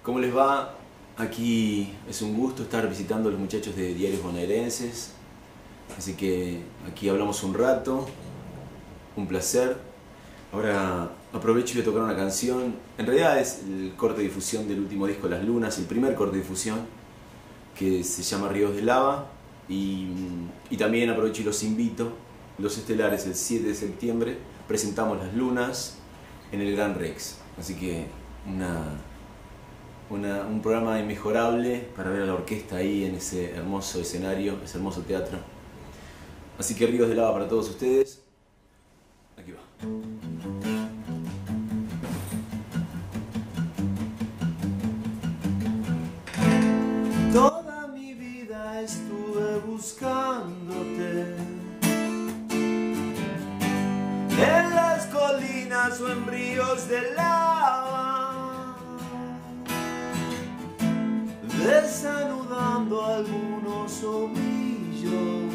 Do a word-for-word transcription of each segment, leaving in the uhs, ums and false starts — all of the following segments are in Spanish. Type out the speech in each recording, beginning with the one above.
¿Cómo les va? Aquí es un gusto estar visitando a los muchachos de Diarios Bonaerenses. Así que aquí hablamos un rato, un placer. Ahora aprovecho y voy a tocar una canción. En realidad es el corte de difusión del último disco Las Lunas, el primer corte de difusión, que se llama Ríos de Lava. Y, y también aprovecho y los invito, los estelares, el siete de septiembre, presentamos Las Lunas en el Gran Rex. Así que una, una, un programa inmejorable para ver a la orquesta ahí en ese hermoso escenario, ese hermoso teatro. Así que Ríos de Lava para todos ustedes. Aquí va. Toda mi vida estuve buscándote en las colinas o en ríos de lava, desanudando algunos ovillos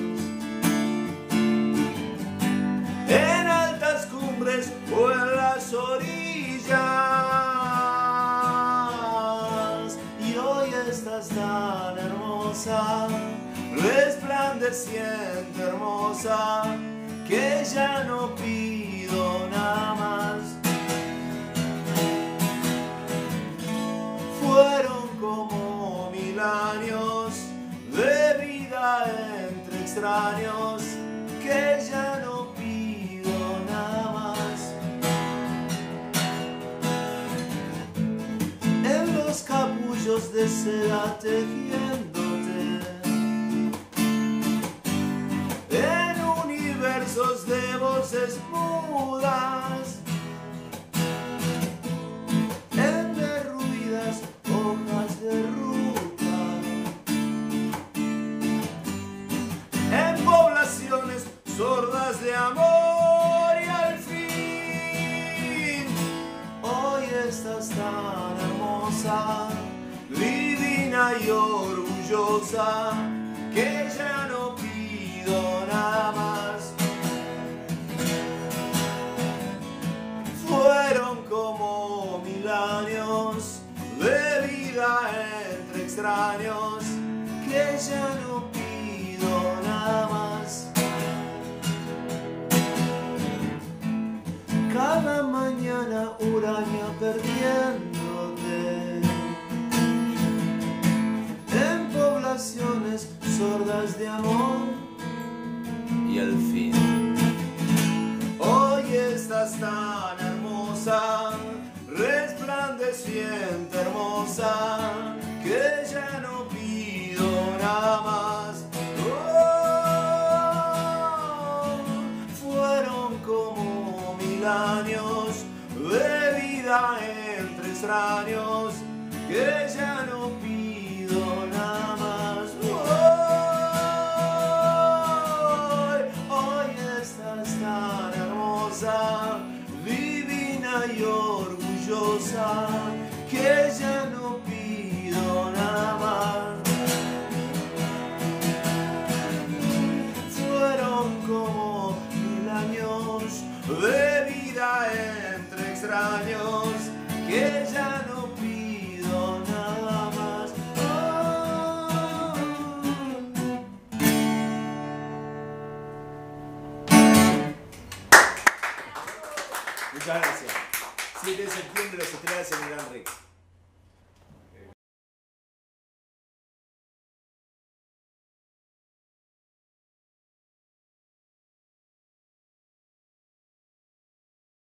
en altas cumbres o en las orillas. Y hoy estás tan hermosa, resplandeciente, hermosa, que ya no pido nada más. Fueron como mil años de vida entre extraños, que ya no pido nada más. En los capullos de seda tejiéndote, en universos de voces mudas, en derruidas hojas de ruta, en poblaciones sordas de amor, y al fin hoy estás tan hermosa, divina y orgullosa, que ya no pido nada más. Fueron como mil años de vida entre extraños, que ya no pido nada más. Cada mañana huraña perdiéndote en poblaciones sordas de amor, Y al fin, hoy estás tan hermosa, resplandeciente, hermosa, que ya no pido nada más. Oh, fueron como mil años de vida entre extraños, que ya no pido nada más. Oh, hoy estás tan hermosa, divina y orgullosa, que ya no pido nada más. Fueron como mil años de vida entre extraños, que ya no pido nada más. Oh. muchas gracias. siete de septiembre, los estelares en el Gran Rex.